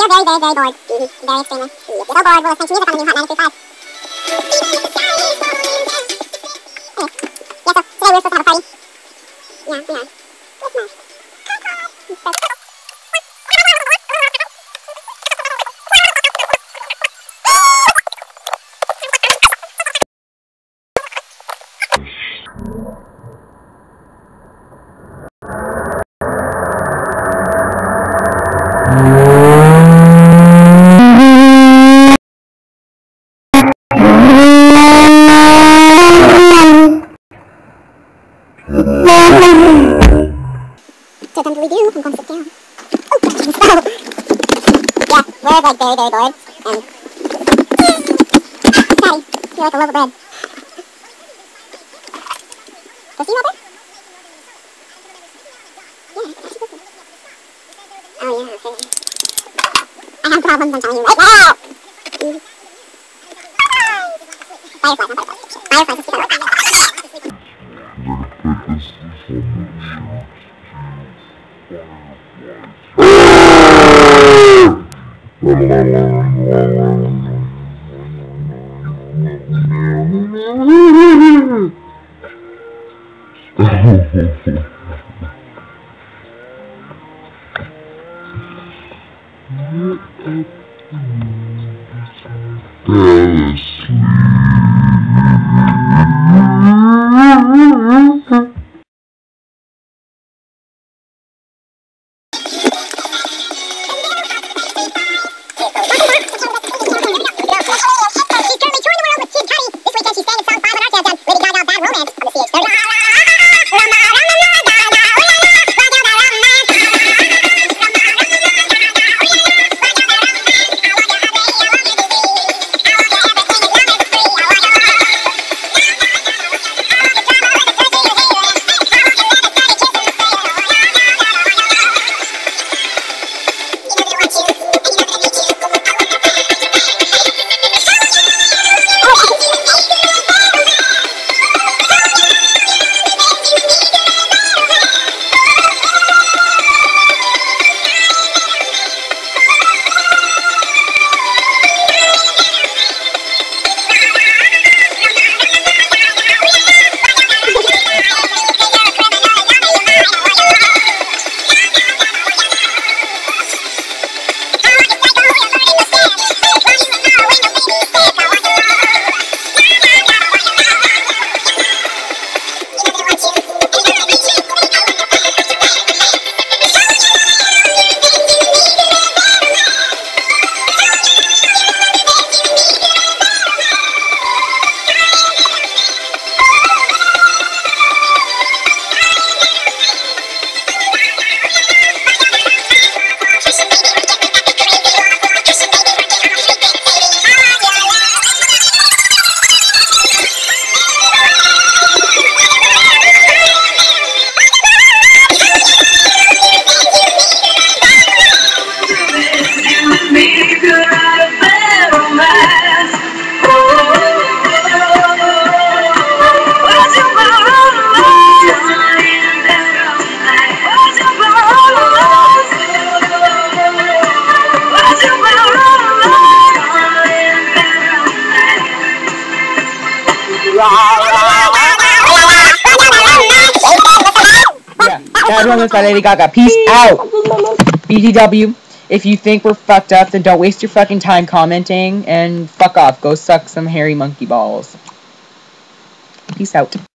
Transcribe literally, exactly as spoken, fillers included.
are very, very, very bored. Mm-hmm. Very extremely. So bored, we'll listen to music on the new Hot ninety-three point five. Yeah, so today we're supposed to have a party. Yeah, we are. It's nice. So then what do we do? I'm going to sit down. Oh, yeah, we're like very, very bored. And Daddy, you're like a loaf of bread. Does he know that? Yeah, actually does. Oh yeah, okay. I have problems, I'm telling you right now! Mm. Fireflies, not butterflies. Fireflies, let's get that right. Yeah, that one was by Lady Gaga. Peace out. B T W. If you think we're fucked up, then don't waste your fucking time commenting and fuck off. Go suck some hairy monkey balls. Peace out.